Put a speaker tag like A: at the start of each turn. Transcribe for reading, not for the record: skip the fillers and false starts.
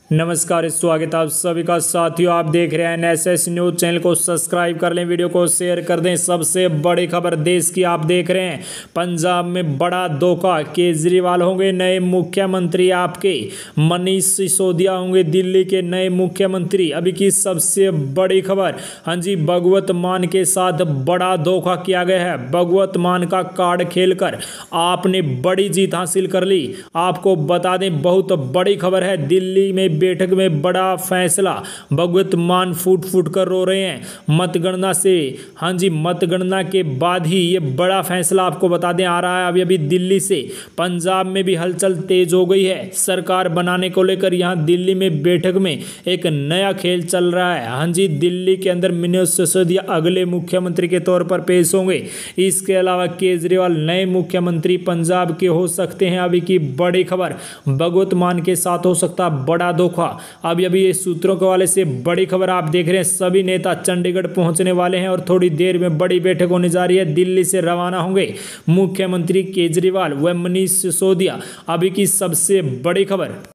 A: नमस्कार, स्वागत है आप सभी का साथियों। आप देख रहे हैं एनएसएस न्यूज। चैनल को सब्सक्राइब कर लें, वीडियो को शेयर कर दें। सबसे बड़ी खबर देश की आप देख रहे हैं। पंजाब में बड़ा धोखा, केजरीवाल होंगे नए मुख्यमंत्री। आपके मनीष सिसोदिया होंगे दिल्ली के नए मुख्यमंत्री। अभी की सबसे बड़ी खबर, हाँ जी, भगवत मान के साथ बड़ा धोखा किया गया है। भगवत मान का कार्ड खेलकर आपने बड़ी जीत हासिल कर ली। आपको बता दें, बहुत बड़ी खबर है। दिल्ली में बैठक में बड़ा फैसला। भगवत मान फूट फूट कर रो रहे हैं मतगणना से। हाँ जी, मतगणना के बाद ही ये बड़ा फैसला आपको बता दें आ रहा है। अभी दिल्ली से पंजाब में भी हलचल तेज हो गई है सरकार बनाने को लेकर। यहाँ दिल्ली में बैठक में एक नया खेल चल रहा है। हाँ जी, दिल्ली के अंदर मनीष सिसोदिया अगले मुख्यमंत्री के तौर पर पेश होंगे। इसके अलावा केजरीवाल नए मुख्यमंत्री पंजाब के हो सकते हैं। अभी की बड़ी खबर, भगवत मान के साथ हो सकता बड़ा धोखा। अभी ये सूत्रों के वाले से बड़ी खबर आप देख रहे हैं। सभी नेता चंडीगढ़ पहुंचने वाले हैं और थोड़ी देर में बड़ी बैठक होने जा रही है। दिल्ली से रवाना होंगे मुख्यमंत्री केजरीवाल व मनीष सिसोदिया। अभी की सबसे बड़ी खबर।